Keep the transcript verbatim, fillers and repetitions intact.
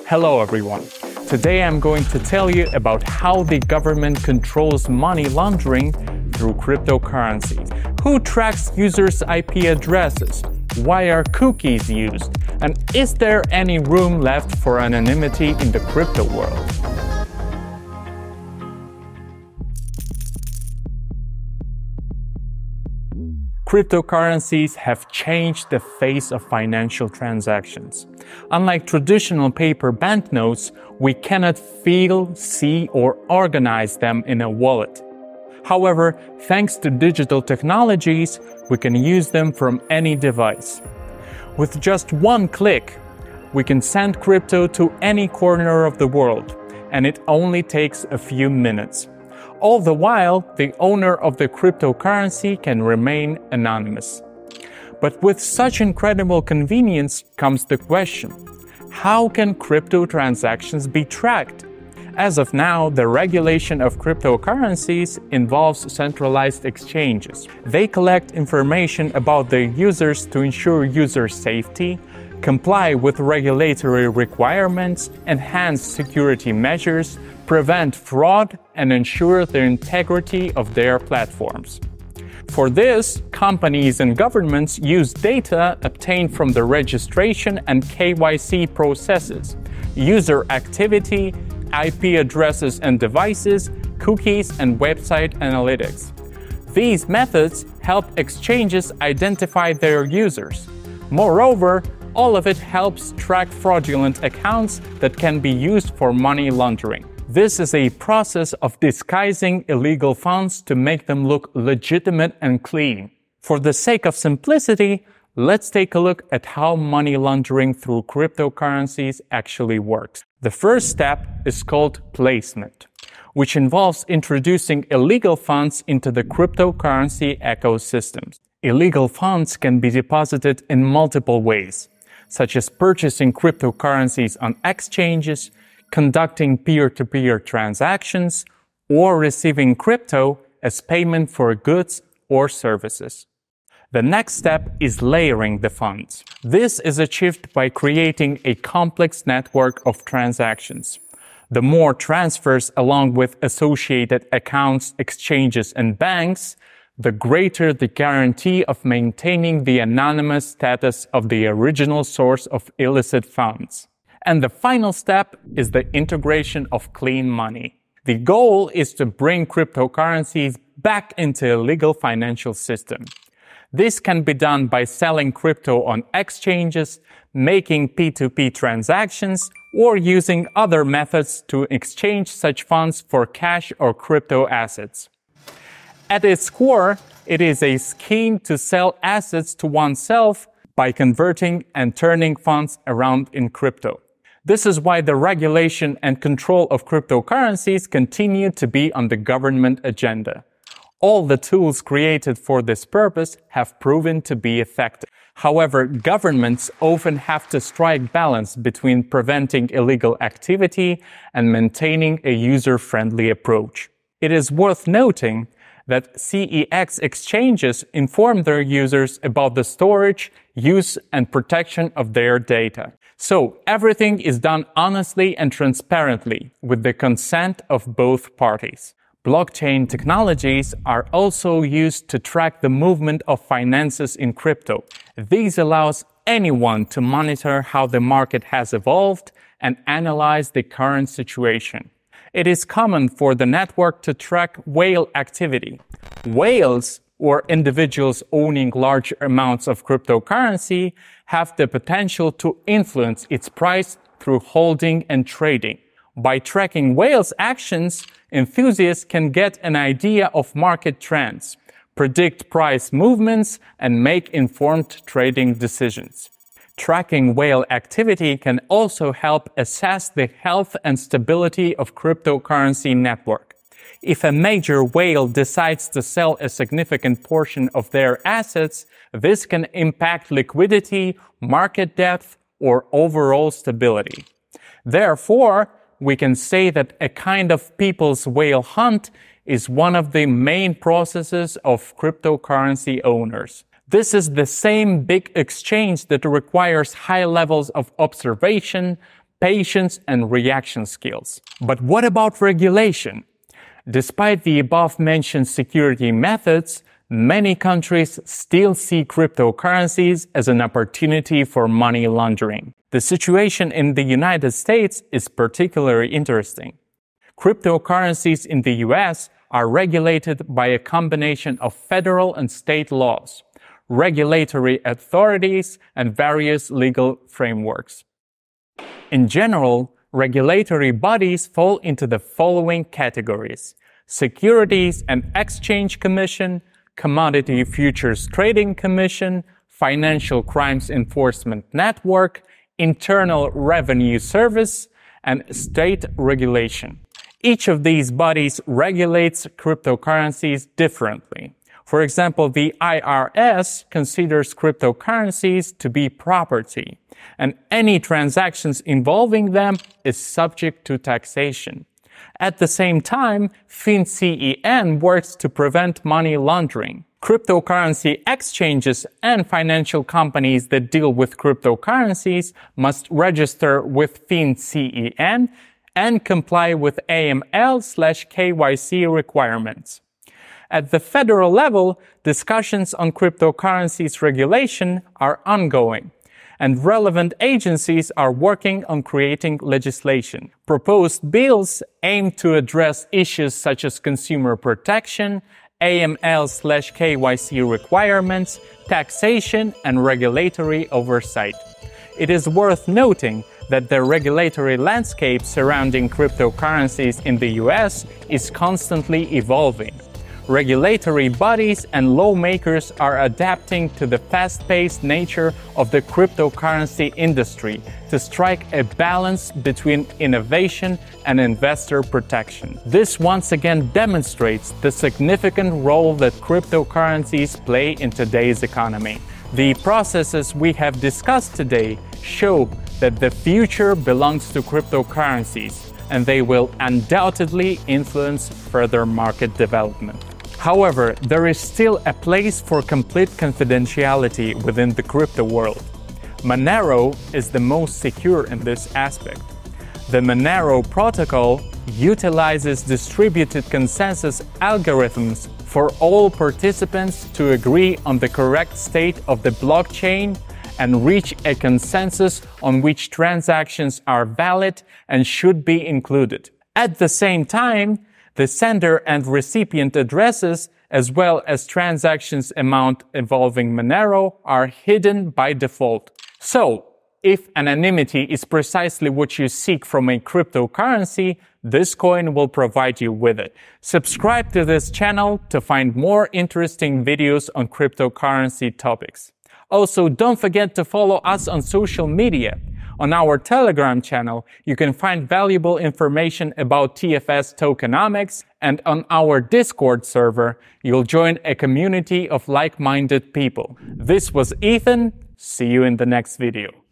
Hello everyone. Today I'm going to tell you about how the government controls money laundering through cryptocurrencies. Who tracks users' I P addresses? Why are cookies used? And is there any room left for anonymity in the crypto world? Cryptocurrencies have changed the face of financial transactions. Unlike traditional paper banknotes, we cannot feel, see, or organize them in a wallet. However, thanks to digital technologies, we can use them from any device. With just one click, we can send crypto to any corner of the world, and it only takes a few minutes. All the while, the owner of the cryptocurrency can remain anonymous. But with such incredible convenience comes the question: how can crypto transactions be tracked? As of now, the regulation of cryptocurrencies involves centralized exchanges. They collect information about their users to ensure user safety, comply with regulatory requirements, enhance security measures, prevent fraud, and ensure the integrity of their platforms. For this, companies and governments use data obtained from the registration and K Y C processes, user activity, I P addresses and devices, cookies, and website analytics. These methods help exchanges identify their users. Moreover, all of it helps track fraudulent accounts that can be used for money laundering. This is a process of disguising illegal funds to make them look legitimate and clean. For the sake of simplicity, let's take a look at how money laundering through cryptocurrencies actually works. The first step is called placement, which involves introducing illegal funds into the cryptocurrency ecosystem. Illegal funds can be deposited in multiple ways, such as purchasing cryptocurrencies on exchanges, conducting peer-to-peer transactions, or receiving crypto as payment for goods or services. The next step is layering the funds. This is achieved by creating a complex network of transactions. The more transfers along with associated accounts, exchanges, and banks, the greater the guarantee of maintaining the anonymous status of the original source of illicit funds. And the final step is the integration of clean money. The goal is to bring cryptocurrencies back into a legal financial system. This can be done by selling crypto on exchanges, making P two P transactions, or using other methods to exchange such funds for cash or crypto assets. At its core, it is a scheme to sell assets to oneself by converting and turning funds around in crypto. This is why the regulation and control of cryptocurrencies continue to be on the government agenda. All the tools created for this purpose have proven to be effective. However, governments often have to strike balance between preventing illegal activity and maintaining a user-friendly approach. It is worth noting that C E X exchanges inform their users about the storage, use, and protection of their data. So everything is done honestly and transparently with the consent of both parties. Blockchain technologies are also used to track the movement of finances in crypto. This allows anyone to monitor how the market has evolved and analyze the current situation. It is common for the network to track whale activity. Whales, or individuals owning large amounts of cryptocurrency, have the potential to influence its price through holding and trading. By tracking whales' actions, enthusiasts can get an idea of market trends, predict price movements, and make informed trading decisions. Tracking whale activity can also help assess the health and stability of cryptocurrency network. If a major whale decides to sell a significant portion of their assets, this can impact liquidity, market depth, or overall stability. Therefore, we can say that a kind of people's whale hunt is one of the main processes of cryptocurrency owners. This is the same big exchange that requires high levels of observation, patience, and reaction skills. But what about regulation? Despite the above-mentioned security methods, many countries still see cryptocurrencies as an opportunity for money laundering. The situation in the United States is particularly interesting. Cryptocurrencies in the U S are regulated by a combination of federal and state laws, regulatory authorities, and various legal frameworks. In general, regulatory bodies fall into the following categories: Securities and Exchange Commission, Commodity Futures Trading Commission, Financial Crimes Enforcement Network, Internal Revenue Service, and State Regulation. Each of these bodies regulates cryptocurrencies differently. For example, the I R S considers cryptocurrencies to be property, and any transactions involving them is subject to taxation. At the same time, FinCEN works to prevent money laundering. Cryptocurrency exchanges and financial companies that deal with cryptocurrencies must register with FinCEN and comply with A M L slash K Y C requirements. At the federal level, discussions on cryptocurrencies regulation are ongoing, and relevant agencies are working on creating legislation. Proposed bills aim to address issues such as consumer protection, A M L slash K Y C requirements, taxation, and regulatory oversight. It is worth noting that the regulatory landscape surrounding cryptocurrencies in the U S is constantly evolving. Regulatory bodies and lawmakers are adapting to the fast-paced nature of the cryptocurrency industry to strike a balance between innovation and investor protection. This once again demonstrates the significant role that cryptocurrencies play in today's economy. The processes we have discussed today show that the future belongs to cryptocurrencies, and they will undoubtedly influence further market development. However, there is still a place for complete confidentiality within the crypto world. Monero is the most secure in this aspect. The Monero protocol utilizes distributed consensus algorithms for all participants to agree on the correct state of the blockchain and reach a consensus on which transactions are valid and should be included. At the same time, the sender and recipient addresses, as well as transactions amount involving Monero, are hidden by default. So, if anonymity is precisely what you seek from a cryptocurrency, this coin will provide you with it. Subscribe to this channel to find more interesting videos on cryptocurrency topics. Also, don't forget to follow us on social media. On our Telegram channel, you can find valuable information about T F S tokenomics, and on our Discord server, you'll join a community of like-minded people. This was Ethan. See you in the next video.